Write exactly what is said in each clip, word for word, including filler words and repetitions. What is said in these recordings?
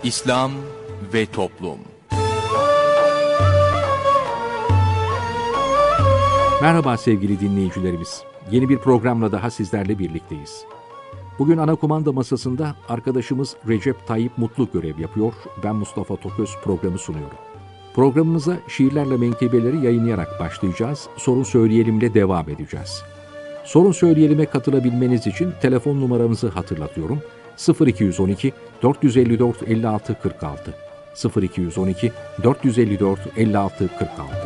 İslam ve Toplum. Merhaba sevgili dinleyicilerimiz. Yeni bir programla daha sizlerle birlikteyiz. Bugün ana kumanda masasında arkadaşımız Recep Tayyip Mutlu görev yapıyor. Ben Mustafa Toköz programı sunuyorum. Programımıza şiirlerle menkıbeleri yayınlayarak başlayacağız. Sorun Söyleyelim'le devam edeceğiz. Sorun Söyleyelim'e katılabilmeniz için telefon numaramızı hatırlatıyorum. sıfır iki on iki dört yüz elli dört elli altı kırk altı sıfır iki on iki dört yüz elli dört elli altı kırk altı.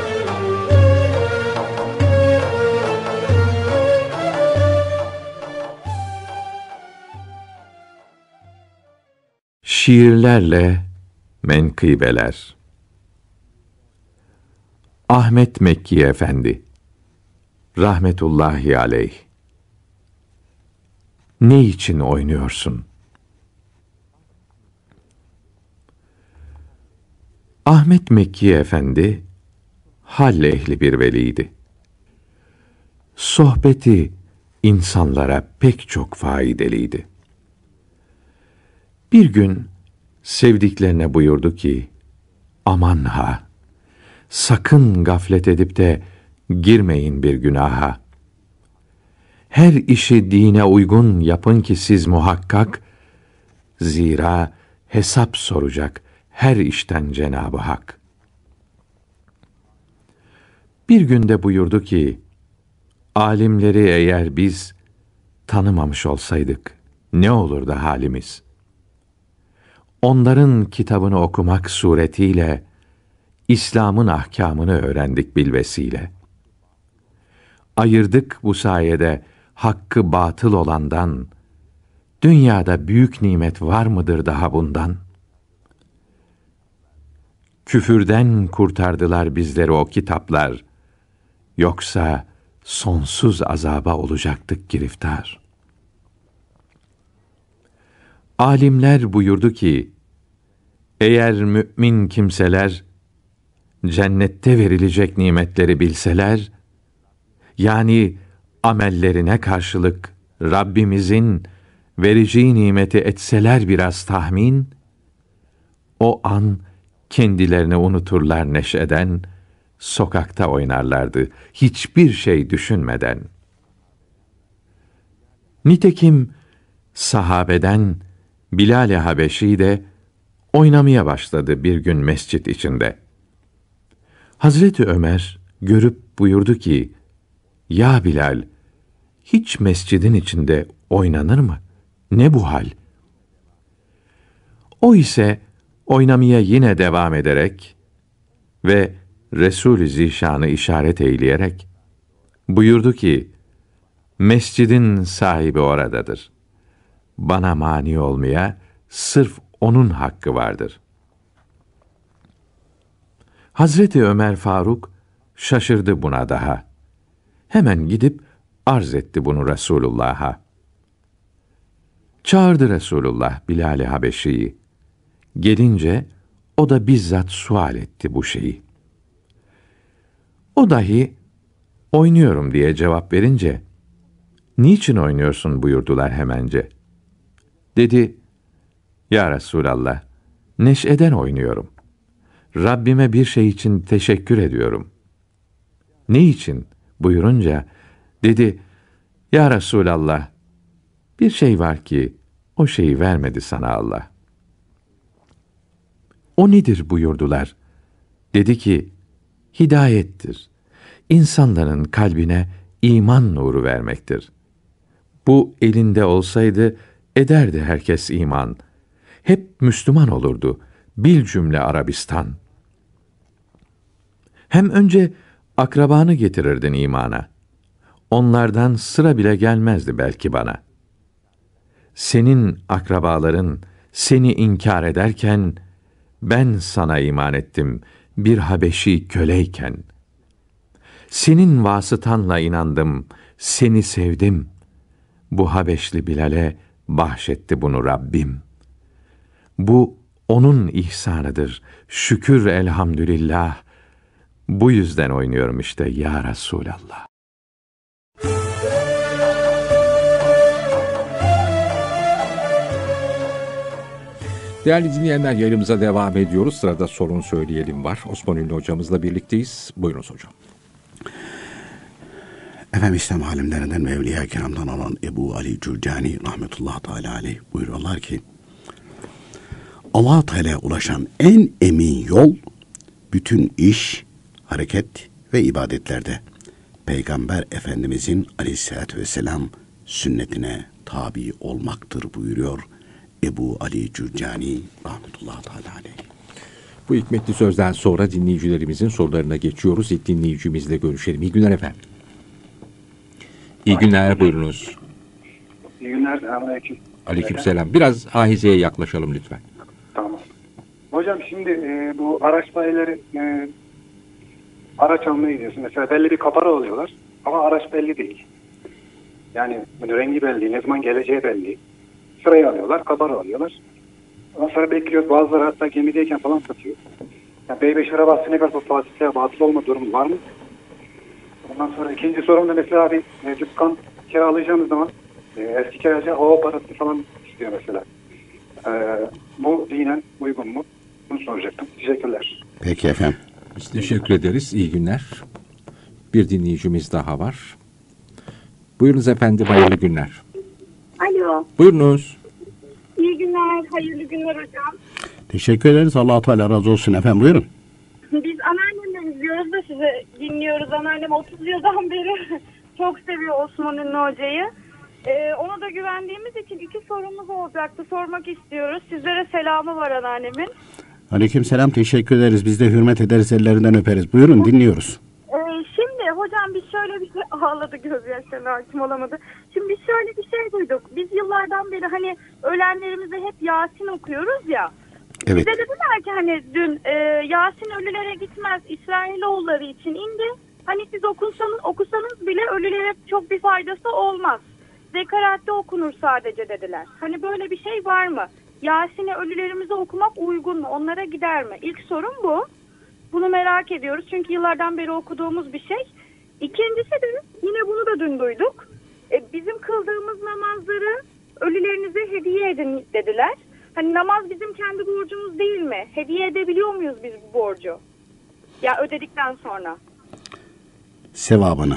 Şiirlerle menkıbeler. Ahmet Mekki Efendi rahmetullahi aleyh. Ne için oynuyorsun? Ahmet Mekki Efendi hal ehli bir veliydi. Sohbeti insanlara pek çok faydeliydi. Bir gün sevdiklerine buyurdu ki, aman ha, sakın gaflet edip de girmeyin bir günaha. Her işi dine uygun yapın ki siz muhakkak, zira hesap soracak her işten Cenab-ı Hak. Bir günde buyurdu ki, alimleri eğer biz tanımamış olsaydık, ne olurdu halimiz? Onların kitabını okumak suretiyle, İslam'ın ahkamını öğrendik bilvesile. Ayırdık bu sayede hakkı batıl olandan, dünyada büyük nimet var mıdır daha bundan? Küfürden kurtardılar bizleri o kitaplar, yoksa sonsuz azaba olacaktık giriftar. Alimler buyurdu ki, eğer mümin kimseler, cennette verilecek nimetleri bilseler, yani amellerine karşılık Rabbimizin vereceği nimeti etseler biraz tahmin, o an kendilerini unuturlar neşeden, sokakta oynarlardı hiçbir şey düşünmeden. Nitekim sahabeden Bilal-i Habeşi de oynamaya başladı bir gün mescit içinde. Hazreti Ömer görüp buyurdu ki, ya Bilal, hiç mescidin içinde oynanır mı? Ne bu hal? O ise oynamaya yine devam ederek ve Resul-i Zişan'ı işaret eyleyerek buyurdu ki, mescidin sahibi oradadır. Bana mani olmaya sırf onun hakkı vardır. Hazreti Ömer Faruk şaşırdı buna daha. Hemen gidip arz etti bunu Resulullah'a. Çağırdı Resulullah Bilal-i Habeşi'yi. Gelince o da bizzat sual etti bu şeyi. O dahi oynuyorum diye cevap verince, niçin oynuyorsun buyurdular hemence. Dedi, ya Resulallah, neşeden oynuyorum. Rabbime bir şey için teşekkür ediyorum. Ne için buyurunca, dedi, ya Resulallah, bir şey var ki, o şeyi vermedi sana Allah. O nedir buyurdular. Dedi ki, hidayettir. İnsanların kalbine iman nuru vermektir. Bu elinde olsaydı, ederdi herkes iman. Hep Müslüman olurdu, bil cümle Arabistan. Hem önce akrabanı getirirdin imana. Onlardan sıra bile gelmezdi belki bana. Senin akrabaların seni inkar ederken, ben sana iman ettim bir Habeşi köleyken. Senin vasıtanla inandım, seni sevdim. Bu Habeşli Bilal'e bahşetti bunu Rabbim. Bu onun ihsanıdır, şükür elhamdülillah. Bu yüzden oynuyorum işte ya Resulallah. Değerli dinleyenler, yayınımıza devam ediyoruz. Sırada sorun söyleyelim var. Osman Ünlü hocamızla birlikteyiz. Buyurunuz hocam. Efendim İslam alimlerinden ve Evliya-i Kiram'dan olan Ebu Ali Cürcani rahmetullahi teala aleyh buyuruyorlar ki Allah-u Teala'ya ulaşan en emin yol bütün iş, hareket ve ibadetlerde Peygamber Efendimizin aleyhissalatü vesselam sünnetine tabi olmaktır buyuruyor Ebu Ali Cürcani rahmetullahi teala aleyh. Bu hikmetli sözden sonra dinleyicilerimizin sorularına geçiyoruz. İlk dinleyicimizle görüşelim. İyi günler efendim. İyi günler, buyurunuz. İyi günler, selamünaleyküm. Aleykümselam. Biraz ahizeye yaklaşalım lütfen. Tamam. Hocam şimdi e, bu araç bayileri e, araç almaya gidiyorsun. Mesela belli bir kapara alıyorlar ama araç belli değil. Yani rengi belli değil, ne zaman geleceği belli değil. Sırayı alıyorlar, kapara alıyorlar. Ondan sonra bekliyoruz. Bazıları hatta gemideyken falan satıyor. Yani B beş arabası ne kadar fasiteye batıl olma durumu var mı? Ondan sonra ikinci sorum da mesela bir e, dükkan kiralayacağımız zaman e, eski kiracı hava parası falan istiyor mesela. E, bu dinen uygun mu? Bunu soracaktım. Teşekkürler. Peki efendim. Biz teşekkür ederiz. İyi günler. Bir dinleyicimiz daha var. Buyurunuz efendim, hayırlı günler. Alo. Buyurunuz. İyi günler, hayırlı günler hocam. Teşekkür ederiz. Allah-u Teala razı olsun efendim. Buyurun. Biz anneannemle izliyoruz da sizi dinliyoruz. Anneannem otuz yıldan beri çok seviyor Osman Ünlü Hoca'yı. Ee, ona da güvendiğimiz için iki sorumuz olacaktı. Sormak istiyoruz. Sizlere selamı var anneannemin. Aleykümselam, teşekkür ederiz. Biz de hürmet ederiz, ellerinden öperiz. Buyurun, dinliyoruz. Ee, şimdi hocam biz şöyle bir şey ağladı, gözyaşlarına hakim olamadı. Şimdi biz şöyle bir şey duyduk. Biz yıllardan beri hani ölenlerimize hep Yasin okuyoruz ya. Evet. Bize dediler ki hani dün e, Yasin ölülere gitmez, İsrailoğulları için indi. Hani siz okunsanız, okusanız bile ölülere çok bir faydası olmaz. Zekaratte okunur sadece dediler. Hani böyle bir şey var mı? Yasin'i ölülerimize okumak uygun mu? Onlara gider mi? İlk sorum bu. Bunu merak ediyoruz. Çünkü yıllardan beri okuduğumuz bir şey. İkincisi de yine bunu da dün duyduk. E, bizim kıldığımız namazları ölülerinize hediye edin dediler. Hani namaz bizim kendi borcumuz değil mi? Hediye edebiliyor muyuz biz bu borcu? Ya ödedikten sonra. Sevabını.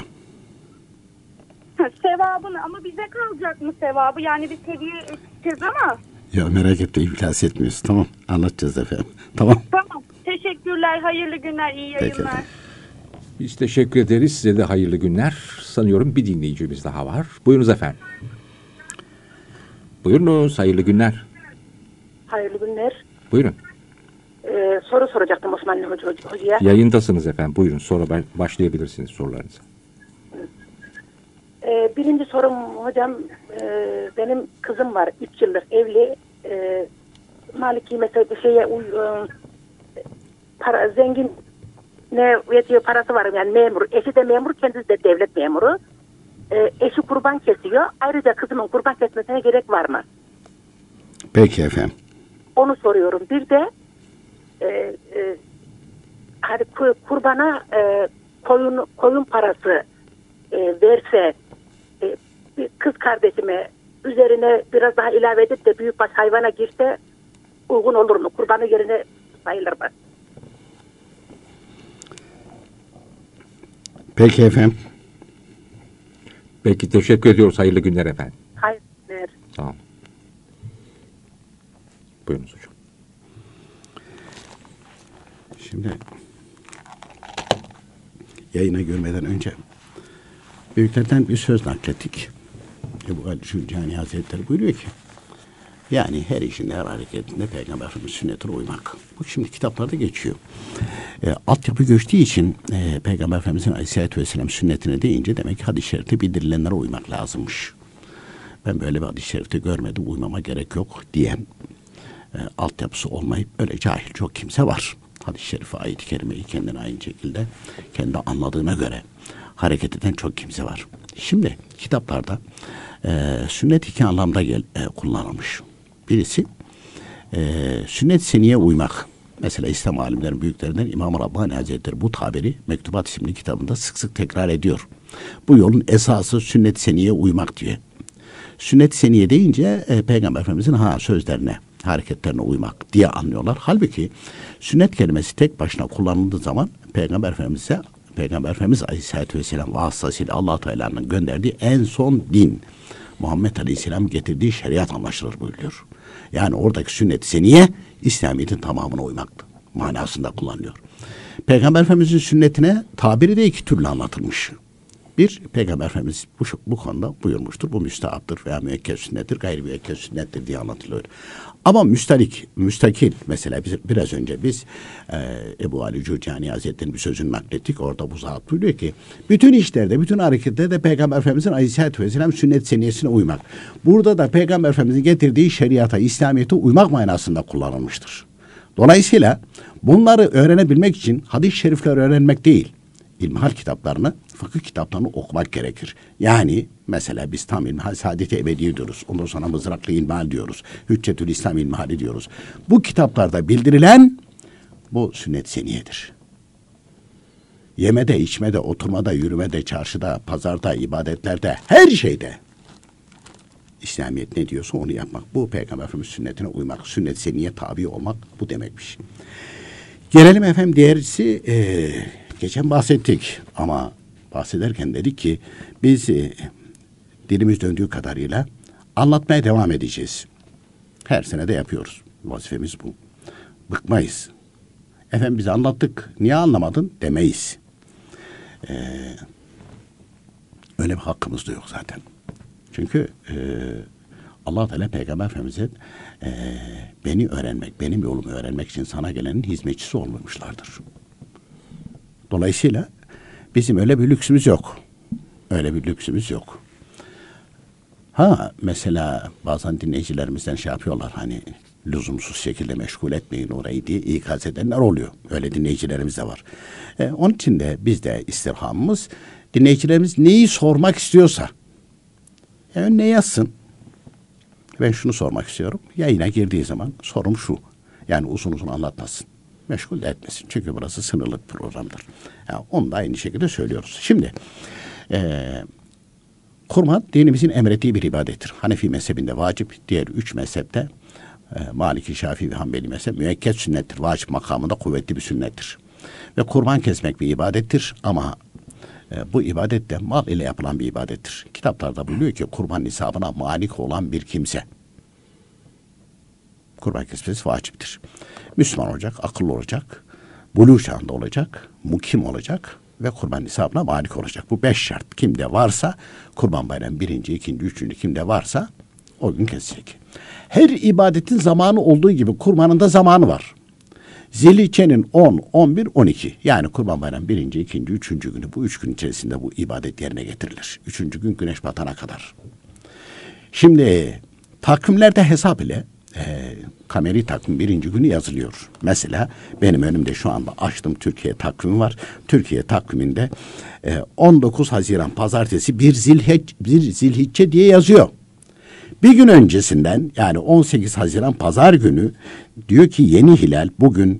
Sevabını, ama bize kalacak mı sevabı? Yani biz hediye edeceğiz ama. Ya merak etme, iflas etmiyoruz. Tamam, anlatacağız efendim. Tamam. Tamam. Teşekkürler. Hayırlı günler. İyi yayınlar. Peki efendim. Biz teşekkür ederiz. Size de hayırlı günler. Sanıyorum bir dinleyicimiz daha var. Buyurunuz efendim. Buyurunuz. Hayırlı günler. Hayırlı günler. Buyurun. Ee, soru soracaktım Osman Hoca, Hoca'ya. Yayındasınız efendim. Buyurun. Sonra başlayabilirsiniz sorularınıza. Ee, birinci sorum hocam, e, benim kızım var. Üç yıllık evli. E, Maliki mesela bir şeye uy, e, para, zengin ne yetiyor parası var. Yani memur. Eşi de memur. Kendisi de devlet memuru. E, eşi kurban kesiyor. Ayrıca kızımın kurban kesmesine gerek var mı? Peki efendim. Onu soruyorum. Bir de e, e, hani kurbana e, koyun koyun parası e, verse e, bir kız kardeşime üzerine biraz daha ilave edip de büyükbaş hayvana girse uygun olur mu? Kurbanı yerine sayılır mı? Peki efendim. Peki, teşekkür ediyoruz. Hayırlı günler efendim. Hayır. Tamam. Buyurunuz hocam. Şimdi yayına girmeden önce büyüklerden bir söz naklettik. Ebu Ali Cürcani Hazretleri buyuruyor ki, yani her işinde, her hareketinde Peygamber Efendimiz sünnetine uymak. Bu şimdi kitaplarda geçiyor. E, altyapı göçtüğü için e, Peygamber Efendimizin Aleyhisselatü Vesselam sünnetine deyince demek ki hadis-i şerifte bildirilenlere uymak lazımmış. Ben böyle bir hadis-i şerifte görmedim, uymama gerek yok diyen, e, altyapısı olmayıp öyle cahil çok kimse var. Hadis-i şerife, ayet-i kerimeyi kendine aynı şekilde kendi anladığına göre hareket eden çok kimse var. Şimdi kitaplarda e, sünnet iki anlamda gel, e, kullanılmış. Birisi e, sünnet seniye uymak. Mesela İslam alimlerin büyüklerinden İmam Rabbani Hazretleri bu tabiri Mektubat isimli kitabında sık sık tekrar ediyor. Bu yolun esası sünnet seniye uymak diyor. Sünnet seniye deyince e, Peygamber Efendimizin ha sözlerine, hareketlerine uymak diye anlıyorlar. Halbuki sünnet kelimesi tek başına kullanıldığı zaman Peygamber Efendimiz'e Peygamber Efendimiz Aleyhisselatü Vesselam vasıtasıyla Allah Teala'nın gönderdiği en son din, Muhammed Aleyhisselam getirdiği şeriat anlaşılır buyuruyor. Yani oradaki sünnet-i seniye İslamiyet'in tamamına uymak manasında kullanılıyor. Peygamber Efendimiz'in sünnetine tabiri de iki türlü anlatılmış. Bir, Peygamber Efendimiz bu, bu konuda buyurmuştur. Bu müstehaptır veya müekked sünnettir, gayri müekked sünnettir diye anlatılıyor. Ama müstalik, müstakil mesela biz, biraz önce biz e, Ebu Ali Cürcani Hazretleri'nin bir sözünü naklettik. Orada bu zat buyuruyor ki bütün işlerde, bütün hareketlerde Peygamber Efendimiz'in Aleyhisselatü Vesselam sünnet seniyesine uymak. Burada da Peygamber Efendimiz'in getirdiği şeriata, İslamiyet'e uymak manasında kullanılmıştır. Dolayısıyla bunları öğrenebilmek için hadis-i şerifleri öğrenmek değil, İlmihal kitaplarını, fıkıh kitaplarını okumak gerekir. Yani mesela biz tam İlmihal Saadet-i Ebedi diyoruz. Ondan sonra Mızraklı İlmihal diyoruz. Hüccetül İslam İlmihali diyoruz. Bu kitaplarda bildirilen bu sünnet seniyedir. Yemede, içmede, oturmada, yürümede, çarşıda, pazarda, ibadetlerde, her şeyde İslamiyet ne diyorsa onu yapmak. Bu Peygamber Efendimiz sünnetine uymak, sünnet seniye tabi olmak bu demekmiş. Gelelim efendim diğerisi, e, geçen bahsettik ama bahsederken dedik ki biz e, dilimiz döndüğü kadarıyla anlatmaya devam edeceğiz. Her sene de yapıyoruz. Vazifemiz bu. Bıkmayız. Efendim biz anlattık, niye anlamadın demeyiz. Ee, öyle bir hakkımız da yok zaten. Çünkü e, Allah Teala Peygamber Efendimiz'e e, beni öğrenmek, benim yolumu öğrenmek için sana gelenin hizmetçisi olmuşlardır. Dolayısıyla bizim öyle bir lüksümüz yok. Öyle bir lüksümüz yok. Ha mesela bazen dinleyicilerimizden şey yapıyorlar, hani lüzumsuz şekilde meşgul etmeyin orayı diye ikaz edenler oluyor. Öyle dinleyicilerimiz de var. E, onun için de biz de istirhamımız, dinleyicilerimiz neyi sormak istiyorsa yani ne yazsın. Ben şunu sormak istiyorum. Yayına girdiği zaman sorum şu. Yani uzun uzun anlatmasın. Meşgul de etmesin. Çünkü burası sınırlı bir programdır. Yani onu da aynı şekilde söylüyoruz. Şimdi e, kurban dinimizin emrettiği bir ibadettir. Hanefi mezhebinde vacip, diğer üç mezhepte e, Maliki, Şafii ve Hanbeli mezhep müekked sünnettir. Vacip makamında kuvvetli bir sünnettir. Ve kurban kesmek bir ibadettir ama e, bu ibadet de mal ile yapılan bir ibadettir. Kitaplarda buyuruyor ki kurban nisabına malik olan bir kimse kurban kesmesi vaciptir. Müslüman olacak, akıllı olacak, buluğ çağında olacak, mukim olacak ve kurban nisabına malik olacak. Bu beş şart kimde varsa, kurban bayramı birinci, ikinci, üçüncü kimde varsa o gün kesecek. Her ibadetin zamanı olduğu gibi kurbanın da zamanı var. Zilhicce'nin on, on bir, on iki yani kurban bayramı birinci, ikinci, üçüncü günü, bu üç gün içerisinde bu ibadet yerine getirilir. Üçüncü gün güneş batana kadar. Şimdi takvimlerde hesap ile e, kameri takvim birinci günü yazılıyor. Mesela benim önümde şu anda açtım Türkiye takvimi var. Türkiye takviminde e, on dokuz Haziran pazartesi bir Zilhicce, bir Zilhicce diye yazıyor. Bir gün öncesinden yani on sekiz Haziran pazar günü diyor ki yeni hilal bugün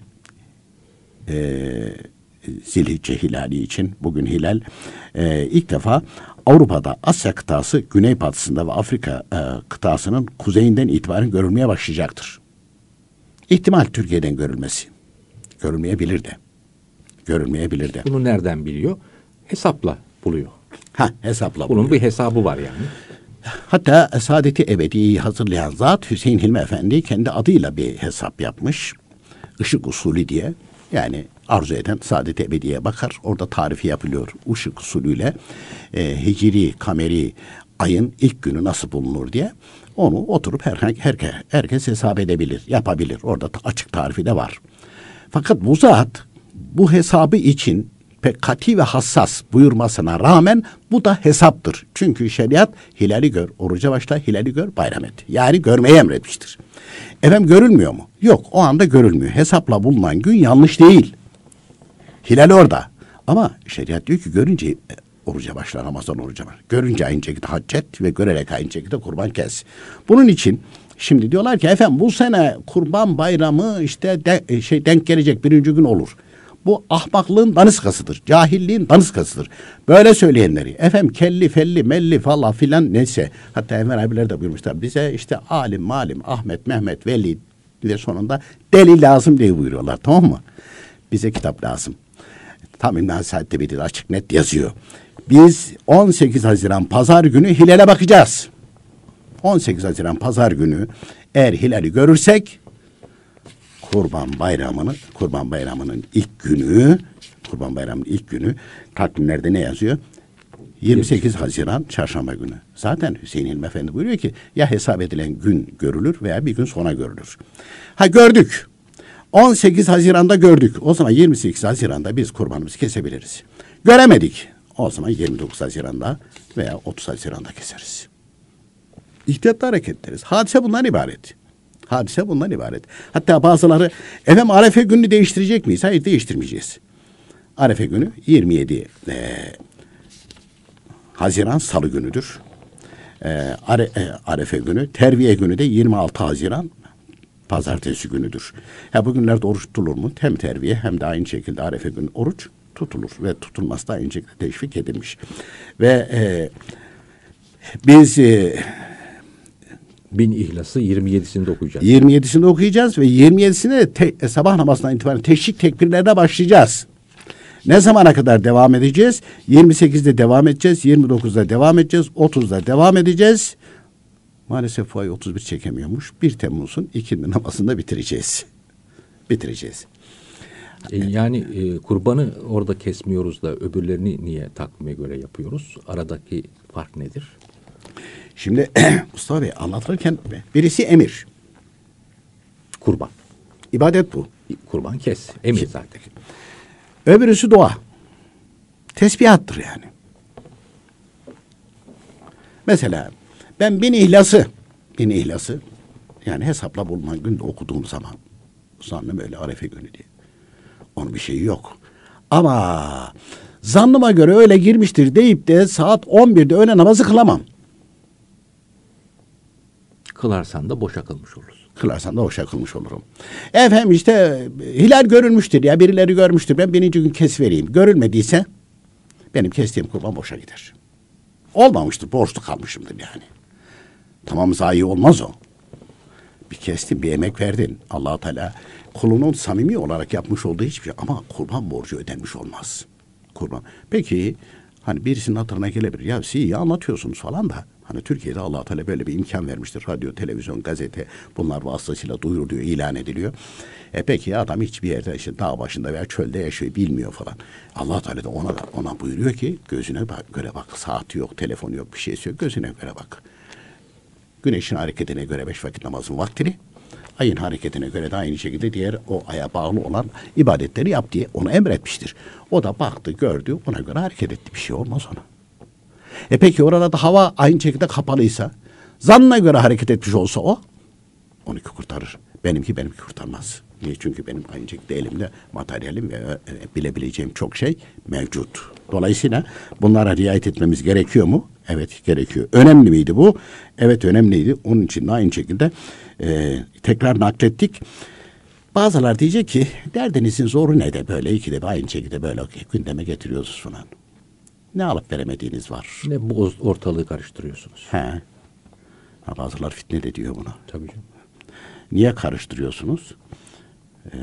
e, Zilhicce hilali için bugün hilal e, ilk defa Avrupa'da, Asya kıtası güneybatısında ve Afrika e, kıtasının kuzeyinden itibaren görülmeye başlayacaktır. İhtimal Türkiye'den görülmesi. Görülmeyebilir de. Görülmeyebilir de. Bunu nereden biliyor? Hesapla buluyor. Ha, hesapla Bunun buluyor. bir hesabı var yani. Hatta Saadet-i Ebedi'yi hazırlayan zat Hüseyin Hilmi Efendi kendi adıyla bir hesap yapmış. Işık usulü diye. Yani arzu eden Saadet-i Ebedi'ye bakar. Orada tarifi yapılıyor. Işık usulüyle e, hicri, kameri ayın ilk günü nasıl bulunur diye. Onu oturup herkes, herkes, herkes hesap edebilir, yapabilir. Orada açık tarifi de var. Fakat bu zat bu hesabı için pek kat'i ve hassas buyurmasına rağmen bu da hesaptır. Çünkü şeriat hilali gör, oruca başla, hilali gör, bayram et. Yani görmeyi emretmiştir. Efendim görülmüyor mu? Yok, o anda görülmüyor. Hesapla bulunan gün yanlış değil. Hilal orada. Ama şeriat diyor ki görünce oruca başla, Ramazan oruca başla. Görünce aynı şekilde hac et ve görerek aynı şekilde kurban kes. Bunun için şimdi diyorlar ki efendim bu sene kurban bayramı işte de, şey denk gelecek birinci gün olur. Bu ahmaklığın daniskasıdır. Cahilliğin daniskasıdır. Böyle söyleyenleri. Efendim kelli felli melli falan filan neyse. Hatta Enver abiler de buyurmuşlar. Bize işte alim malim Ahmet Mehmet Veli Bir de sonunda delil lazım diye buyuruyorlar, tamam mı? Bize kitap lazım. Tam İmam Saadet'te bir açık net yazıyor. Biz on sekiz Haziran Pazar günü hilale bakacağız. on sekiz Haziran Pazar günü eğer hilali görürsek Kurban Bayramı'nı, Kurban Bayramı'nın ilk günü, Kurban Bayramı'nın ilk günü takvimlerde ne yazıyor? yirmi sekiz Haziran Çarşamba günü. Zaten Hüseyin İlmi Efendi buyuruyor ki ya hesap edilen gün görülür veya bir gün sonra görülür. Ha gördük. on sekiz Haziran'da gördük. O zaman yirmi sekiz Haziran'da biz kurbanımızı kesebiliriz. Göremedik. O zaman yirmi dokuz Haziran'da veya otuz Haziran'da keseriz. İhtiyatlı hareket ederiz. Hadise bundan ibaret. Hadise bundan ibaret. Hatta bazıları efendim Arefe gününü değiştirecek miyiz? Hayır, değiştirmeyeceğiz. Arefe günü yirmi yedi e, Haziran Salı günüdür. E, Are, e, Arefe günü, Terviye günü de yirmi altı Haziran Pazartesi günüdür. Ya bugünlerde oruç tutulur mu? Hem terviye hem de aynı şekilde Arefe günü oruç tutulur ve tutulması da aynı şekilde teşvik edilmiş. Ve e, biz e, Bin İhlas'ı yirmi yedisinde okuyacağız. yirmi yedisinde okuyacağız ve yirmi yedisinde te, sabah namazından itibaren teşrik tekbirlerine başlayacağız. Ne zamana kadar devam edeceğiz? yirmi sekizde devam edeceğiz, yirmi dokuzda devam edeceğiz, otuzda devam edeceğiz. Maalesef bu ay otuz bir çekemiyormuş. bir Temmuz'un ikindi namazında bitireceğiz. Bitireceğiz. E, yani e, kurbanı orada kesmiyoruz da öbürlerini niye takvime göre yapıyoruz? Aradaki fark nedir? Şimdi Mustafa Bey anlatırken birisi emir. Kurban. İbadet bu. Kurban kes. Emir zaten. Öbürüsü dua. Tesbihattır yani. Mesela ben bin ihlası, bin ihlası yani hesapla bulunan günde okuduğum zaman zannım öyle Arefe günü diye. Onun bir şeyi yok. Ama zannıma göre öyle girmiştir deyip de saat on birde öğle namazı kılamam. Kılarsan da boşa kılmış olursun. Kılarsan da boşa kılmış olurum. Efendim işte hilal görülmüştür ya birileri görmüştür. Ben birinci gün kesivereyim. Görülmediyse benim kestiğim kurban boşa gider. Olmamıştır. Borçlu kalmışımdır yani. Tamam zayi olmaz o. Bir kestin, bir emek verdin. Allah-u Teala kulunun samimi olarak yapmış olduğu hiçbir şey ama kurban borcu ödenmiş olmaz. Kurban. Peki hani birisinin hatırına gelebilir. Ya siz iyi anlatıyorsunuz falan da hani Türkiye'de Allah-u Teala böyle bir imkan vermiştir. Radyo, televizyon, gazete bunlar vasıtasıyla duyuruluyor, ilan ediliyor. E peki adam hiçbir yerde işte dağ başında veya çölde yaşıyor, bilmiyor falan. Allah-u Teala da ona ona buyuruyor ki gözüne bak, göre bak. Saati yok, telefonu yok, bir şeysi yok. Gözüne göre bak. Güneşin hareketine göre beş vakit namazın vaktini, ayın hareketine göre de aynı şekilde diğer o aya bağlı olan ibadetleri yap diye onu emretmiştir. O da baktı, gördü, ona göre hareket etti. Bir şey olmaz ona. E peki orada da hava aynı şekilde kapalıysa, zannına göre hareket etmiş olsa o, onunki kurtarır. Benimki benimki kurtarmaz. Niye? Çünkü benim aynı şekilde elimde materyalim ve e, bilebileceğim çok şey mevcut. Dolayısıyla bunlara riayet etmemiz gerekiyor mu? Evet, gerekiyor. Önemli miydi bu? Evet, önemliydi. Onun için de aynı şekilde e, tekrar naklettik. Bazılar diyecek ki derdinizin zoru ne de böyle ikide bir aynı şekilde böyle gündeme getiriyorsunuz falan. Ne alıp veremediğiniz var? Ne bu ortalığı karıştırıyorsunuz? He. Ha, bazılar fitne de diyor buna. Tabii canım. Niye karıştırıyorsunuz? Ee,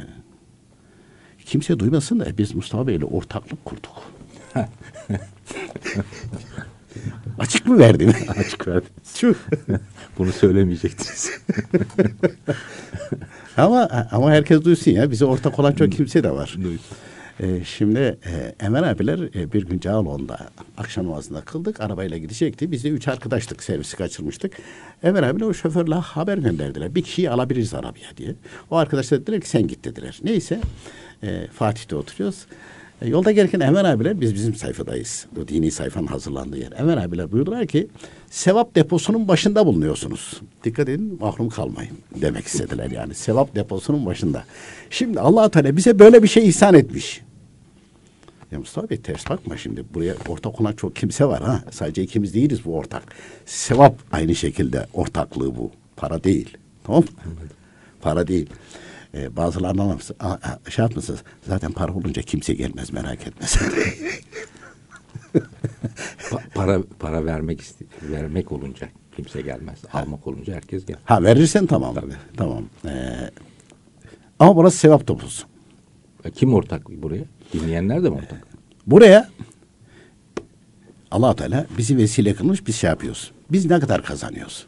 kimse duymasın da biz Mustafa Bey'le ortaklık kurduk. Açık mı verdim? Açık verdim. Bunu söylemeyecektiniz. ama ama herkes duysun ya. Bize ortak olan çok kimse de var. Ee, şimdi e, Emel abiler e, bir gün Cağaloğlu'nda akşam namazında kıldık. Arabayla gidecekti. Biz de üç arkadaştık. Servisi kaçırmıştık. Emel abiler o şoförle haber gönderdiler. Bir kişiyi alabiliriz arabaya diye. O arkadaşlar dediler ki sen git dediler. Neyse e, Fatih'te oturuyoruz. E, yolda gelirken Emel abiler biz bizim sayfadayız. O dini sayfanın hazırlandığı yer. Emel abiler buyurdular ki sevap deposunun başında bulunuyorsunuz. Dikkat edin mahrum kalmayın demek istediler yani. Sevap deposunun başında. Şimdi Allah-u Teala bize böyle bir şey ihsan etmiş. Ya Mustafa Bey ters bakma şimdi. Buraya ortak olan çok kimse var ha. Sadece ikimiz değiliz bu ortak. Sevap aynı şekilde ortaklığı bu. Para değil. Tamam mı? Para değil. Ee, bazılarından şey yapmışsınız. Zaten para olunca kimse gelmez merak etme sen. Pa- para para vermek iste- vermek olunca Kimse gelmez. Almak olunca herkes gelir. Ha verirsen tamam. Tabii. Tamam. Ee, ama burası sevap topusu. E, kim ortak buraya? Dinleyenler de mi ortak? Buraya Allah-u Teala bizi vesile kılmış, biz şey yapıyoruz. Biz ne kadar kazanıyoruz?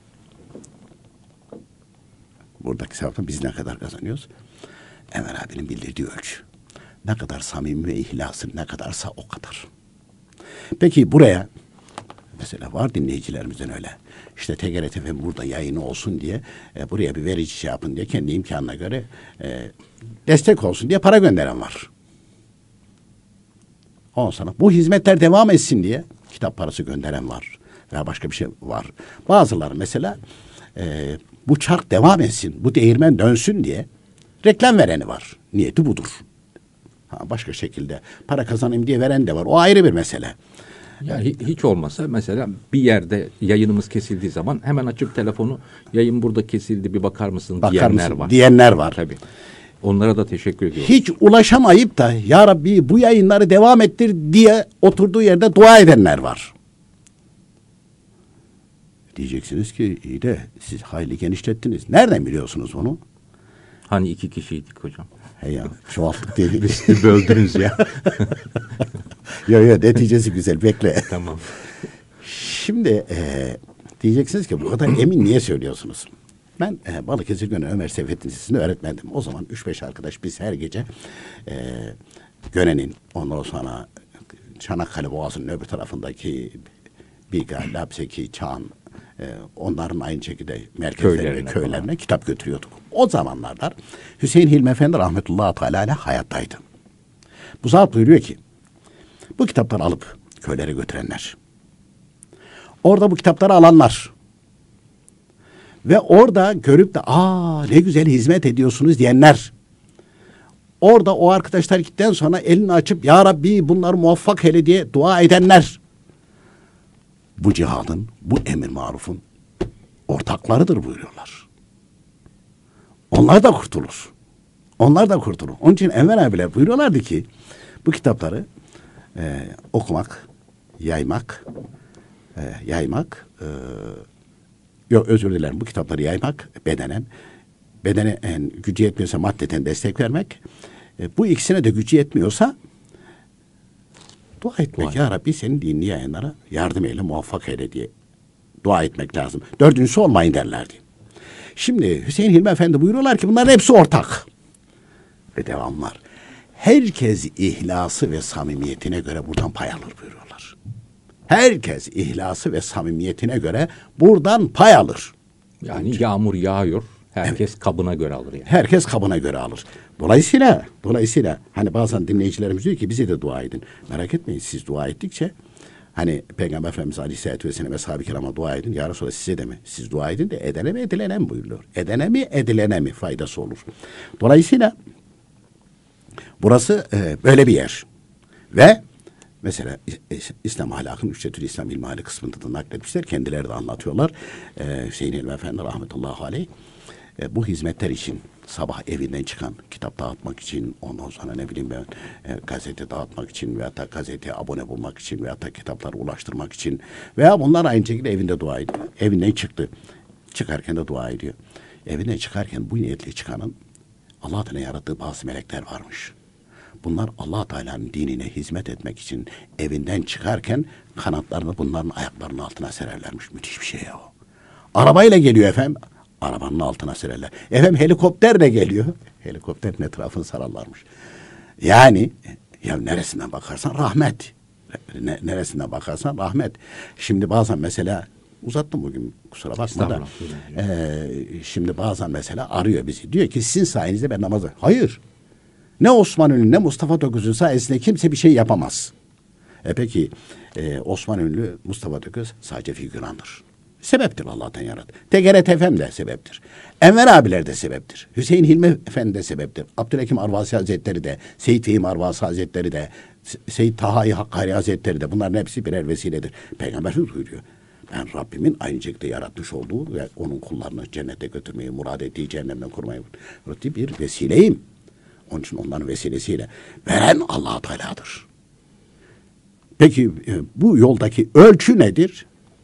Buradaki sevaptan biz ne kadar kazanıyoruz? Enver abinin bildirdiği ölçü. Ne kadar samimi ve ihlasın ne kadarsa o kadar. Peki buraya mesela var dinleyicilerimizden öyle. İşte T G R T F burada yayını olsun diye e, buraya bir verici şey yapın diye kendi imkanına göre e, destek olsun diye para gönderen var. Ondan sonra bu hizmetler devam etsin diye kitap parası gönderen var. Veya başka bir şey var. Bazıları mesela e, bu çark devam etsin, bu değirmen dönsün diye reklam vereni var. Niyeti budur. Ha, başka şekilde para kazanayım diye veren de var. O ayrı bir mesele. Yani hiç olmasa mesela bir yerde yayınımız kesildiği zaman hemen açıp telefonu yayın burada kesildi bir bakar mısın Bakar diyenler mısın? var. Diyenler var. Tabii. Onlara da teşekkür ediyorum. Hiç ulaşamayıp da ya Rabbi bu yayınları devam ettir diye oturduğu yerde dua edenler var. Diyeceksiniz ki iyi de siz hayli genişlettiniz. Nereden biliyorsunuz onu? Hani iki kişiydik hocam. He ya çoğalttık diye bir Böldünüz ya. Yok yok neticesi güzel bekle. Tamam. Şimdi e, diyeceksiniz ki bu kadar emin niye söylüyorsunuz? Ben e, Balıkesir Gönel Ömer Seyfettin Lisesi'nde öğretmendim. O zaman üç beş arkadaş biz her gece e, Gönen'in ondan sonra Çanakkale Boğazı'nın öbür tarafındaki Biga, Lapseki, Çağan e, onların aynı şekilde merkezlerine, Köylerine, köylerine falan. kitap götürüyorduk. O zamanlarda Hüseyin Hilmi Efendi rahmetullahi teala aleyh hayattaydı. Bu zat buyuruyor ki bu kitapları alıp köylere götürenler, orada bu kitapları alanlar ve orada görüp de aa ne güzel hizmet ediyorsunuz diyenler, orada o arkadaşlar gittikten sonra elini açıp ya Rabbi bunları muvaffak eyle diye dua edenler, bu cihadın, bu emir marufun ortaklarıdır buyuruyorlar. Onlar da kurtulur. Onlar da kurtulur. Onun için Enver abiler buyuruyorlardı ki bu kitapları e, okumak, yaymak, e, yaymak, e, yok özür dilerim bu kitapları yaymak bedenen, bedene en, gücü yetmiyorsa maddeten destek vermek, e, bu ikisine de gücü yetmiyorsa dua etmek. Dua. Ya Rabbi senin dinini yayınlara yardım eyle, muvaffak eyle diye dua etmek lazım. Dördüncüsü olmayın derlerdi. Şimdi Hüseyin Hilmi Efendi buyuruyorlar ki bunların hepsi ortak. Ve devam var. Herkes ihlası ve samimiyetine göre buradan pay alır buyuruyorlar. Herkes ihlası ve samimiyetine göre buradan pay alır. Yani yağmur yağıyor. Herkes evet. kabına göre alır yani. Herkes kabına göre alır. Dolayısıyla, dolayısıyla hani bazen dinleyicilerimiz diyor ki bize de dua edin. Merak etmeyin siz dua ettikçe hani Peygamber Efendimiz Aleyhisselatü Vesselam Eshab-ı Kiram'a dua edin. Ya Resulallah size de mi? Siz dua edin de edene mi edilene mi buyuruyor. Edene mi edilene mi faydası olur. Dolayısıyla burası e, böyle bir yer. Ve mesela İslam ahlakının Üçetül İslam İlmihali kısmında da nakletmişler. Kendileri de anlatıyorlar. Ee, Hüseyin Hilmi Efendi rahmetullahi aleyh e, bu hizmetler için sabah evinden çıkan kitap dağıtmak için, ondan sonra ne bileyim ben e, gazete dağıtmak için veyahut da gazeteye abone bulmak için veyahut da kitapları ulaştırmak için veya bunlar aynı şekilde evinde dua ediyor. Evinden çıktı. Çıkarken de dua ediyor. Evinden çıkarken bu niyetle çıkanın Allah Teala yarattığı bazı melekler varmış. Bunlar Allah Teala'nın dinine hizmet etmek için evinden çıkarken kanatlarını bunların ayaklarının altına sererlermiş. Müthiş bir şey ya o. Arabayla geliyor efendim. Arabanın altına sererler. Efendim helikopterle geliyor. Helikopterin etrafını sararlarmış. Yani ya neresinden bakarsan rahmet. Ne, neresinden bakarsan rahmet. Şimdi bazen mesela uzattım bugün kusura bakma da. E, şimdi bazen mesela arıyor bizi. Diyor ki sizin sayenizde ben namazı. Hayır. Ne Osman Ünlü ne Mustafa Töküz'ün sayesinde kimse bir şey yapamaz. E peki e, Osman Ünlü, Mustafa Töküz sadece figürandır. Sebeptir Allah'tan yarattı. T G R T F de sebeptir. Enver abiler de sebeptir. Hüseyin Hilmi Efendi de sebeptir. Abdülhakim Arvasi Hazretleri de, Seyyid Fehim Arvasi Hazretleri de, Seyyid Taha-i Hakkari Hazretleri de bunların hepsi birer vesiledir. Peygamberimiz buyuruyor. Ben Rabbimin aynı şekilde yaratmış olduğu ve onun kullarını cennete götürmeyi, murad ettiği cehennemden korumayı bir vesileyim. Onun için onların vesilesiyle veren Allah-u Teala'dır. Peki bu yoldaki ölçü nedir?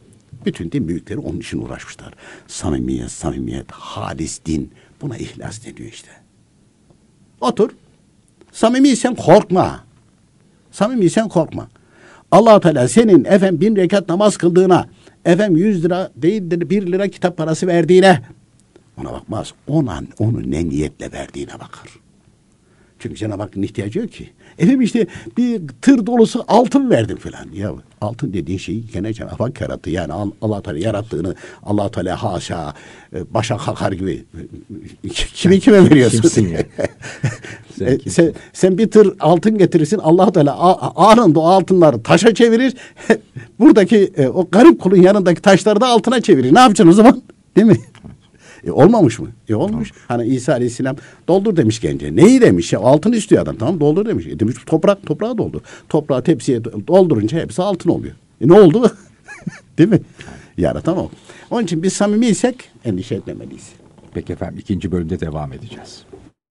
Bütün din büyükleri onun için uğraşmışlar. Samimiyet, samimiyet, halis din. Buna ihlas deniyor işte. Otur. Samimiysen korkma. Samimiysen korkma. Allah-u Teala senin efendim bin rekat namaz kıldığına, efendim yüz lira değil de bir lira kitap parası verdiğine ona bakmaz. Ona, onu ne niyetle verdiğine bakar. Çünkü Cenab-ı Hakk'ın ihtiyacı yok ki. Efendim işte bir tır dolusu altın verdim falan. Ya altın dediğin şeyi gene Cenab-ı Hak yarattı. Yani Allah Teala yarattığını Allah Teala haşa başa kakar gibi kimi kime veriyorsun? Kimsin ya? Sen, sen, sen bir tır altın getirirsin. Allah Teala anında o altınları taşa çevirir. Buradaki o garip kulun yanındaki taşları da altına çevirir. Ne yapacaksın o zaman? Değil mi? E, olmamış mı? E olmuş. Hani İsa Aleyhisselam doldur demiş gence. Neyi demiş ya? Altın istiyor adam. Tamam doldur demiş. E demiş toprak, toprağa doldur. Toprağı tepsiye doldurunca hepsi altın oluyor. E ne oldu? Değil mi? Yaratan o. Onun için biz samimiysek endişe etmemeliyiz. Peki efendim, ikinci bölümde devam edeceğiz.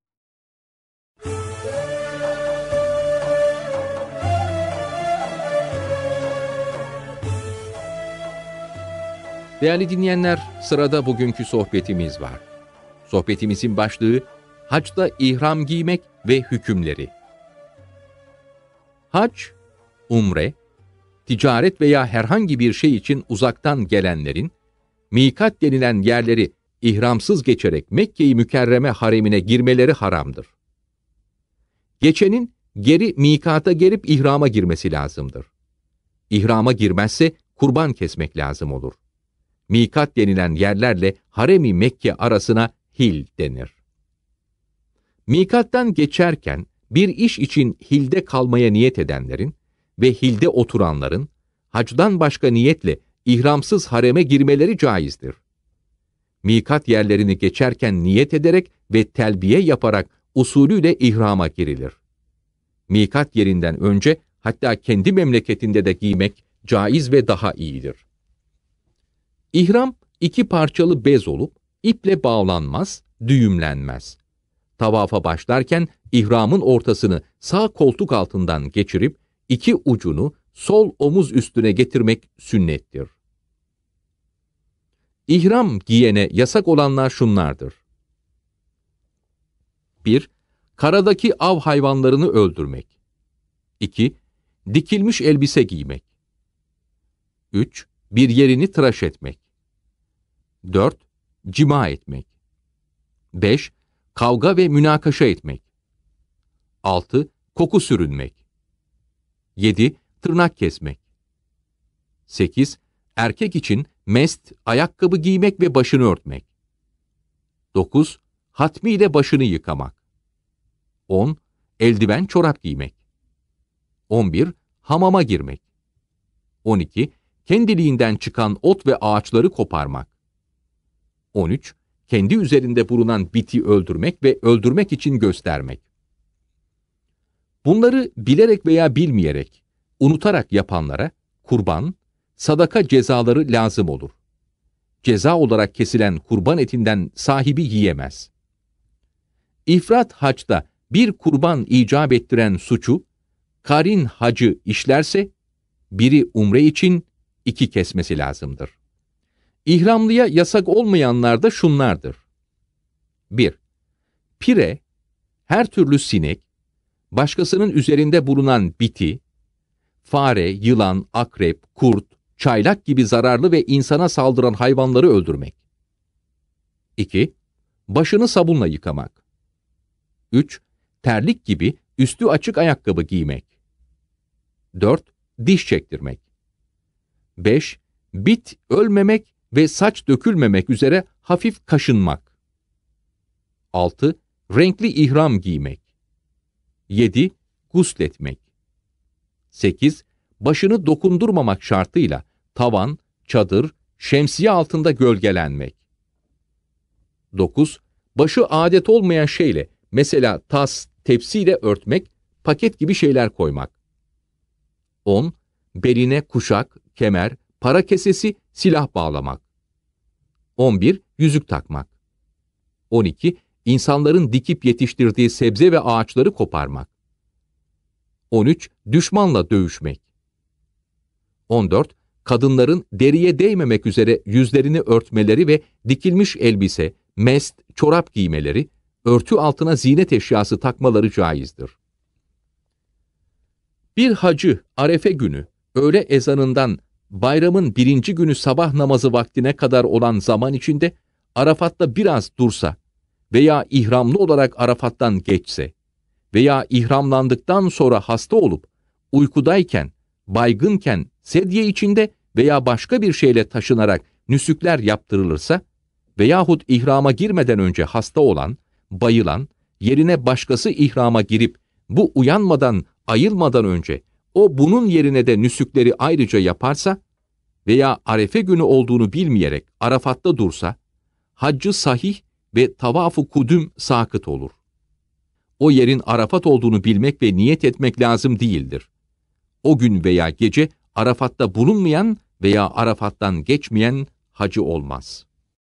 Değerli dinleyenler, sırada bugünkü sohbetimiz var. Sohbetimizin başlığı, Hacda ihram giymek ve hükümleri. Hac, umre, ticaret veya herhangi bir şey için uzaktan gelenlerin, mikat denilen yerleri ihramsız geçerek Mekke-i Mükerreme haremine girmeleri haramdır. Geçenin geri mikata gelip ihrama girmesi lazımdır. İhrama girmezse kurban kesmek lazım olur. Mikat denilen yerlerle Harem-i Mekke arasına hil denir. Mikattan geçerken bir iş için hilde kalmaya niyet edenlerin ve hilde oturanların hacdan başka niyetle ihramsız hareme girmeleri caizdir. Mikat yerlerini geçerken niyet ederek ve telbiye yaparak usulüyle ihrama girilir. Mikat yerinden önce hatta kendi memleketinde de giymek caiz ve daha iyidir. İhram iki parçalı bez olup iple bağlanmaz, düğümlenmez. Tavafa başlarken ihramın ortasını sağ koltuk altından geçirip iki ucunu sol omuz üstüne getirmek sünnettir. İhram giyene yasak olanlar şunlardır. bir Karadaki av hayvanlarını öldürmek. iki Dikilmiş elbise giymek. üç Bir yerini tıraş etmek. dört Cima etmek. beş Kavga ve münakaşa etmek. altı Koku sürünmek. yedi Tırnak kesmek. sekiz Erkek için mest, ayakkabı giymek ve başını örtmek. dokuz Hatmiyle başını yıkamak. on Eldiven, çorap giymek. on bir Hamama girmek. on iki Kendiliğinden çıkan ot ve ağaçları koparmak. on üç Kendi üzerinde bulunan biti öldürmek ve öldürmek için göstermek. Bunları bilerek veya bilmeyerek, unutarak yapanlara kurban, sadaka cezaları lazım olur. Ceza olarak kesilen kurban etinden sahibi yiyemez. İfrat hacda bir kurban icap ettiren suçu, karin hacı işlerse, biri umre için iki kesmesi lazımdır. İhramlıya yasak olmayanlar da şunlardır. bir Pire, her türlü sinek, başkasının üzerinde bulunan biti, fare, yılan, akrep, kurt, çaylak gibi zararlı ve insana saldıran hayvanları öldürmek. iki Başını sabunla yıkamak. üç Terlik gibi üstü açık ayakkabı giymek. dört Diş çektirmek. beş Bit ölmemek ve saç dökülmemek üzere hafif kaşınmak. altı Renkli ihram giymek. yedi Gusletmek. sekiz Başını dokundurmamak şartıyla tavan, çadır, şemsiye altında gölgelenmek. dokuz Başı adet olmayan şeyle, mesela tas, tepsiyle örtmek, paket gibi şeyler koymak. on Beline kuşak, kemer, para kesesi, silah bağlamak. on bir Yüzük takmak. on iki İnsanların dikip yetiştirdiği sebze ve ağaçları koparmak. on üç Düşmanla dövüşmek. on dört kadınların deriye değmemek üzere yüzlerini örtmeleri ve dikilmiş elbise, mest, çorap giymeleri, örtü altına ziynet eşyası takmaları caizdir. Bir hacı Arefe günü öğle ezanından bayramın birinci günü sabah namazı vaktine kadar olan zaman içinde Arafat'ta biraz dursa veya ihramlı olarak Arafat'tan geçse veya ihramlandıktan sonra hasta olup uykudayken, baygınken sedye içinde veya başka bir şeyle taşınarak nüsükler yaptırılırsa veyahut ihrama girmeden önce hasta olan, bayılan, yerine başkası ihrama girip bu uyanmadan, ayılmadan önce o bunun yerine de nüsükleri ayrıca yaparsa veya Arefe günü olduğunu bilmeyerek Arafat'ta dursa, haccı sahih ve tavaf-ı kudüm sakıt olur. O yerin Arafat olduğunu bilmek ve niyet etmek lazım değildir. O gün veya gece Arafat'ta bulunmayan veya Arafat'tan geçmeyen hacı olmaz.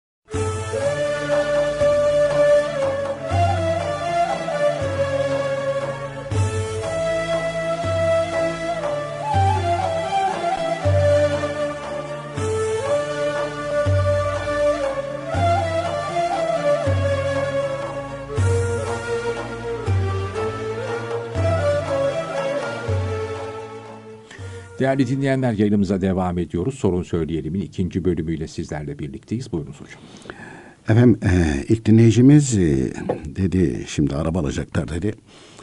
Değerli dinleyenler, yayınımıza devam ediyoruz. Sorun Söyleyelim'in ikinci bölümüyle sizlerle birlikteyiz. Buyurunuz hocam. Efendim e, ilk dinleyicimiz e, dedi şimdi araba alacaklar dedi.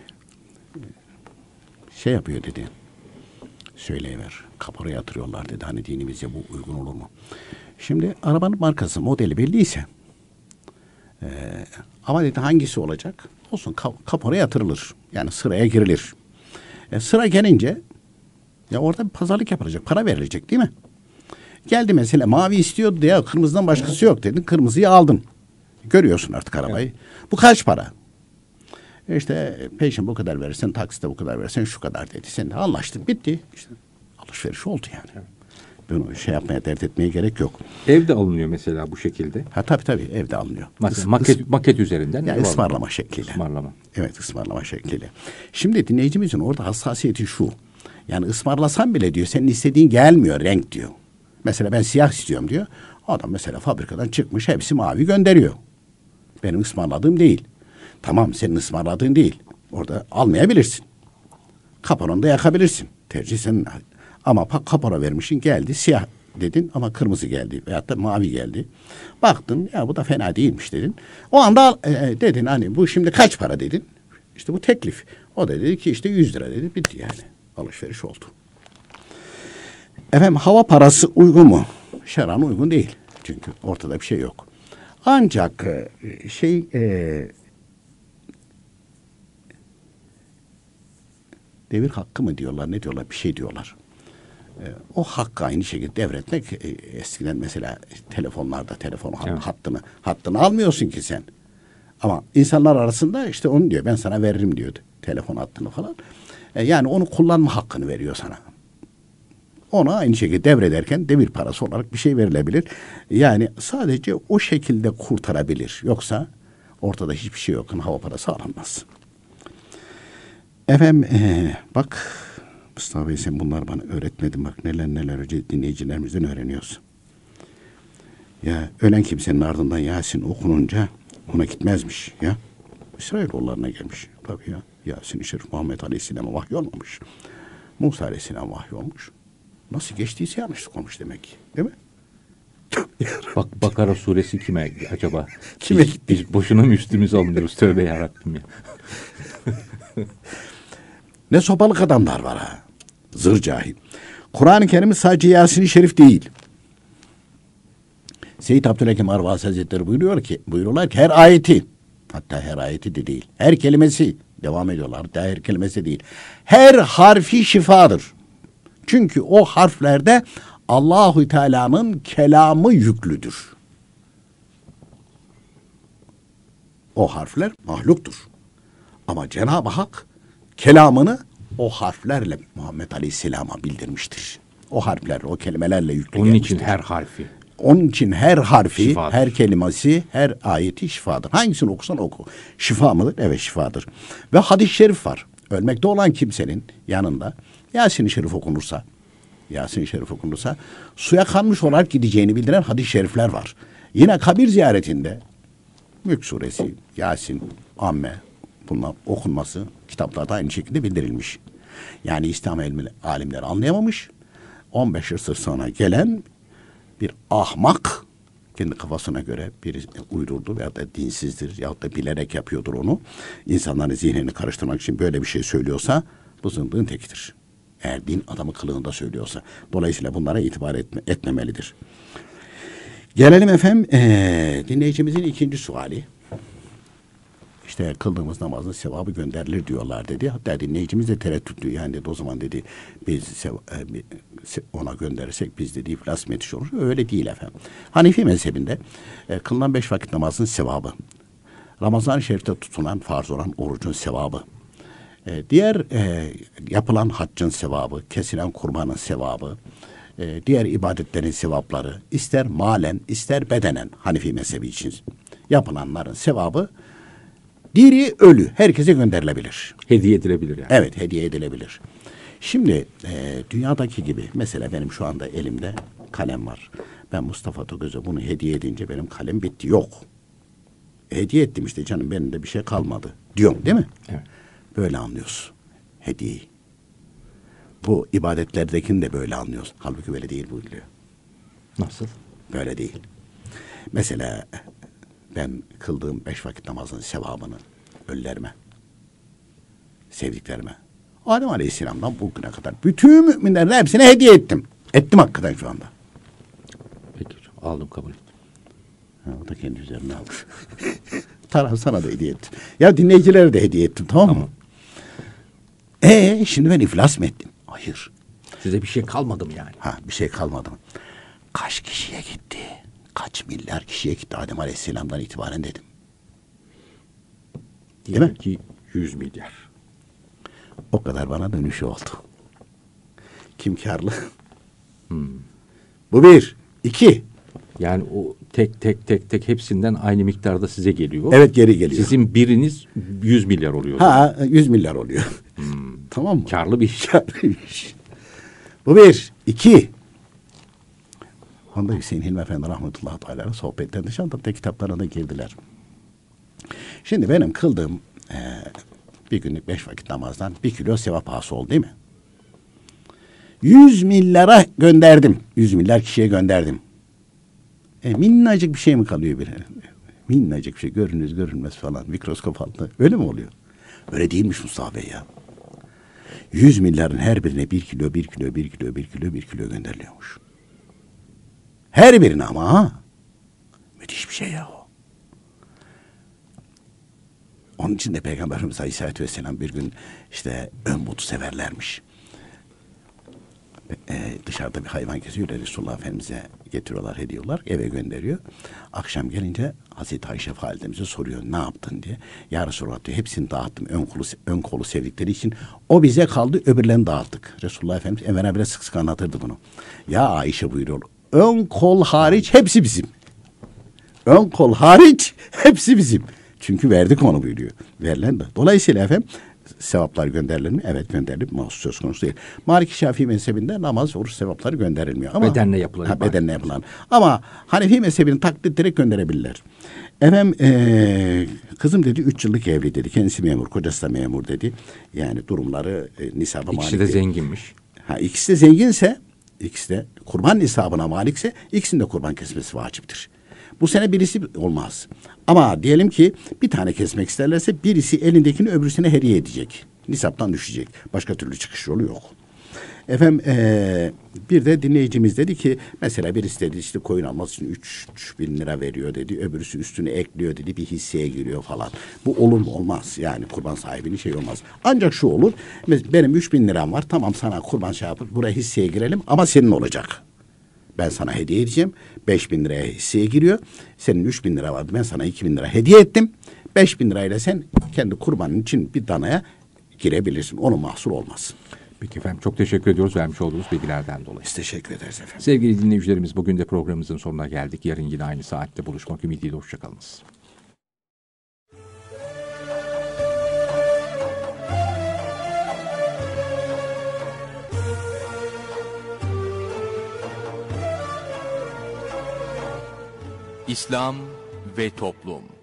Şey yapıyor dedi. Söyleyiver. Kapora yatırıyorlar dedi. Hani dinimizce bu uygun olur mu? Şimdi arabanın markası, modeli belliyse e, ama dedi hangisi olacak? Olsun kapora yatırılır. Yani sıraya girilir. E, sıra gelince ya orada bir pazarlık yapılacak. Para verilecek değil mi? Geldi mesela mavi istiyordu ya kırmızıdan başkası yok dedin. Kırmızıyı aldın. Görüyorsun artık arabayı. Evet. Bu kaç para? E işte peşin bu kadar verirsen, taksite bu kadar verirsen şu kadar dedi. Sen de anlaştın. Bitti. İşte alışveriş oldu yani. Evet. Bunu şey yapmaya, dert etmeye gerek yok. Evde alınıyor mesela bu şekilde. Ha tabii tabii evde alınıyor. Mas- maket, maket üzerinden. Yani ısmarlama şekliyle. Ismarlama. Evet ısmarlama şekliyle. Şimdi dinleyicimizin orada hassasiyeti şu. Yani ısmarlasan bile diyor senin istediğin gelmiyor renk diyor. Mesela ben siyah istiyorum diyor. Adam mesela fabrikadan çıkmış hepsi mavi gönderiyor. Benim ısmarladığım değil. Tamam senin ısmarladığın değil. Orada almayabilirsin. Kaporonu da yakabilirsin. Tercih senin. Ama kapora vermişsin geldi siyah dedin ama kırmızı geldi veyahut da mavi geldi. Baktın ya bu da fena değilmiş dedin. O anda e, dedin hani bu şimdi kaç para dedin. İşte bu teklif. O da dedi ki işte yüz lira dedi. Bitti yani. Alışveriş oldu. Efendim hava parası uygun mu? Şer'an uygun değil. Çünkü ortada bir şey yok. Ancak şey e, devir hakkı mı diyorlar ne diyorlar bir şey diyorlar. E, o hakkı aynı şekilde devretmek e, eskiden mesela telefonlarda telefon evet. hattını hattını almıyorsun ki sen. Ama insanlar arasında işte onu diyor ben sana veririm diyordu telefon hattını falan. E, yani onu kullanma hakkını veriyor sana. Ona aynı şekilde devrederken devir parası olarak bir şey verilebilir. Yani sadece o şekilde kurtarabilir. Yoksa ortada hiçbir şey yok. Hava parası alınmaz. Efendim ee, bak Mustafa Bey sen bunlar bana öğretmedin. Bak neler neler dinleyicilerimizden öğreniyoruz. Ya ölen kimsenin ardından Yasin okununca ona gitmezmiş ya. İsrailoğullarına gelmiş. Tabii ya. Yasin-i Şerif Muhammed Aleyhisselam'a vahiy olmamış. Musa Aleyhisselam vahiy olmuş. Nasıl geçtiyse yanlışlık olmuş demek ki. Değil mi? Bak Bakara suresi kime acaba? Kime biz, biz boşuna mı üstümüze alınıyoruz? Tövbe yarabbim ya. Ne sopalık adamlar var ha. Zır cahil. Kur'an-ı Kerim sadece Yasin-i Şerif değil. Seyyid Abdülhakim Arvasi Hazretleri buyuruyor ki, buyuruyorlar ki her ayeti, hatta her ayeti de değil, her kelimesi, devam ediyorlar, hatta her kelimesi değil, her harfi şifadır. Çünkü o harflerde Allahu Teala'nın kelamı yüklüdür. O harfler mahluktur. Ama Cenab-ı Hak kelamını o harflerle Muhammed Aleyhisselam'a bildirmiştir. O harfler, o kelimelerle yüklü Onun gelmiştir. için her harfi. Onun için her harfi, şifadır. Her kelimesi, her ayeti şifadır. Hangisini okursan oku. Şifa mıdır? Evet şifadır. Ve hadis-i şerif var. Ölmekte olan kimsenin yanında Yasin-i Şerif okunursa Yasin-i Şerif okunursa suya kanmış olarak gideceğini bildiren hadis-i şerifler var. Yine kabir ziyaretinde Mülk suresi, Yasin, Amme bunlar okunması kitaplarda aynı şekilde bildirilmiş. Yani İslam ilmi alimleri anlayamamış. on beş asır sonra gelen bir ahmak kendi kafasına göre biri uydurdu veya da dinsizdir ya da bilerek yapıyordur onu. İnsanların zihnini karıştırmak için böyle bir şey söylüyorsa bu zındığın tekidir. Eğer din adamı kılığında söylüyorsa. Dolayısıyla bunlara itibar etme, etmemelidir. Gelelim efendim ee, dinleyicimizin ikinci suali. İşte kıldığımız namazın sevabı gönderilir diyorlar dedi. Hatta dinleyicimiz de tereddütlü. Yani dedi o zaman dedi biz ona gönderirsek biz dedi iflas mı yetiş olur? Öyle değil efendim. Hanefi mezhebinde e, kılınan beş vakit namazın sevabı, Ramazan-ı Şerif'te tutulan farz olan orucun sevabı, e, diğer e, yapılan haccın sevabı, kesilen kurbanın sevabı, e, diğer ibadetlerin sevapları ister malen ister bedenen Hanefi mezhebi için yapılanların sevabı diri ölü herkese gönderilebilir. Hediye edilebilir yani. Evet, hediye edilebilir. Şimdi e, dünyadaki gibi mesela benim şu anda elimde kalem var. Ben Mustafa Toköz'e bunu hediye edince benim kalem bitti. Yok. Hediye ettim işte canım benim de bir şey kalmadı. Diyorum değil mi? Evet. Böyle anlıyoruz hediyeyi. Bu ibadetlerdekini de böyle anlıyoruz. Halbuki böyle değil buyuruyor. Nasıl? Böyle değil. Mesela ben kıldığım beş vakit namazın sevabını ölülerime, sevdiklerime, Adem Aleyhisselam'dan bugüne kadar bütün müminlerin hepsine hediye ettim. Ettim hakikaten şu anda. Peki hocam aldım kabul ettim. Ha, o da kendi üzerine aldı. Taraf sana da hediye ettim. Ya dinleyicilere de hediye ettim tamam mı? Tamam. Ee şimdi ben iflas mı ettim? Hayır. Size bir şey kalmadı mı yani? Ha bir şey kalmadı mı? Kaç kişiye gitti? Kaç milyar kişiye gitti Adem Aleyhisselam'dan itibaren dedim. Değil mi? Ki yüz milyar. O kadar bana dönüşü oldu. Kim kârlı? Hmm. Bu bir. İki. Yani o tek tek tek tek hepsinden aynı miktarda size geliyor. Evet geri geliyor. Sizin biriniz yüz milyar oluyor. Ha yüz milyar oluyor. Hmm. Tamam mı? Kârlı bir iş. Kârlı bir iş. Bu bir. İki. Onda Hüseyin Hilmi Efendi rahmetullahi teala'nın sohbetlerinde dışarıda da kitaplarına da girdiler. Şimdi benim kıldığım e, bir günlük beş vakit namazdan bir kilo sevap hasıl oldu değil mi? Yüz milyara gönderdim. Yüz milyar kişiye gönderdim. E, minnacık bir şey mi kalıyor bir? Minnacık bir şey. Görünüz görünmez falan. Mikroskop altında. Öyle mi oluyor? Öyle değilmiş Mustafa Bey ya. Yüz milyarın her birine bir kilo, bir kilo, bir kilo, bir kilo, bir kilo gönderiliyormuş. Her birine ama ha. Müthiş bir şey ya o. Onun için de Peygamberimiz Aleyhisselatü Vesselam bir gün işte ön butu severlermiş. Ee, dışarıda bir hayvan kesiyor. Resulullah Efendimiz'e getiriyorlar, hediyorlar. Eve gönderiyor. Akşam gelince Hazreti Ayşe validemize soruyor ne yaptın diye. Ya Resulullah diyor hepsini dağıttım. Ön kolu, ön kolu sevdikleri için. O bize kaldı öbürlerini dağıttık. Resulullah Efendimiz evvela bile sık sık anlatırdı bunu. Ya Ayşe buyuruyor. Ön kol hariç hepsi bizim. Ön kol hariç hepsi bizim. Çünkü verdik onu buyuruyor. Verilen de. Dolayısıyla efendim sevaplar gönderilir mi? Evet gönderilir. Mahsus söz konusu değil. Maliki Şafii mezhebinde namaz, oruç sevapları gönderilmiyor. Ama, bedenle yapılan. Ha, bedenle yapılan. Ama Hanefi mezhebinin taklit ederek gönderebilirler. Efendim ee, kızım dedi üç yıllık evli dedi. Kendisi memur, kocası da memur dedi. Yani durumları e, nisaba malik. İkisi de zenginmiş. Ha, ikisi de zenginse, ikisi de kurban nisabına malikse ikisinin de kurban kesmesi vaciptir. Bu sene birisi olmaz. Ama diyelim ki bir tane kesmek isterlerse birisi elindekini öbürsüne hediye edecek. Nisaptan düşecek. Başka türlü çıkış yolu yok. Efendim ee, bir de dinleyicimiz dedi ki mesela birisi dedi işte koyun alması için üç bin lira veriyor dedi. Öbürüsü üstüne ekliyor dedi bir hisseye giriyor falan. Bu olur mu? Olmaz. Yani kurban sahibinin şey olmaz. Ancak şu olur. Benim üç bin liram var. Tamam sana kurban şey yapıp buraya hisseye girelim ama senin olacak. Ben sana hediye edeceğim. Beş bin liraya hisseye giriyor. Senin üç bin lira vardı. Ben sana iki bin lira hediye ettim. Beş bin lirayla sen kendi kurbanın için bir danaya girebilirsin. Onun mahsur olmaz. Peki efendim çok teşekkür ediyoruz vermiş olduğunuz bilgilerden dolayı. Biz teşekkür ederiz efendim. Sevgili dinleyicilerimiz bugün de programımızın sonuna geldik. Yarın yine aynı saatte buluşmak ümidiyle hoşçakalınız. İslam ve Toplum.